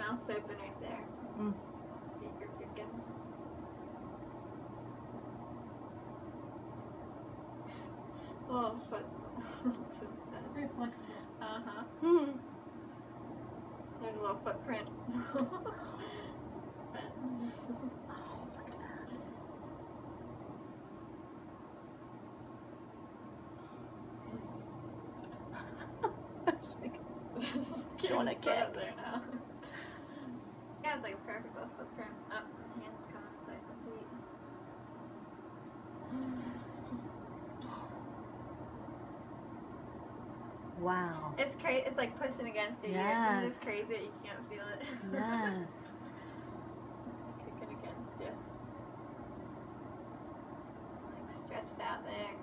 mouth's open right there. Mm. Feet are kicking. Little foot's. It's pretty flexible. Uh-huh. Hmm. There's a little footprint. Oh, look at that. Just Doing a kick up kick. there now. Yeah, it's like a perfect little footprint. Oh, hands coming by the feet. Wow. It's crazy. It's like pushing against your ears. Yes. It's just crazy that you can't feel it. Yes. It's kicking against you. Like stretched out there.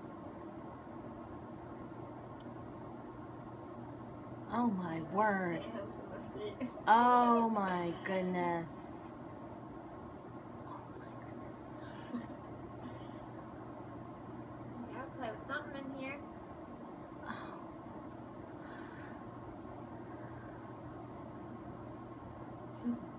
Oh my word. Hands and the feet. Oh my goodness. Oh my goodness. You gotta play with something in here. Oh.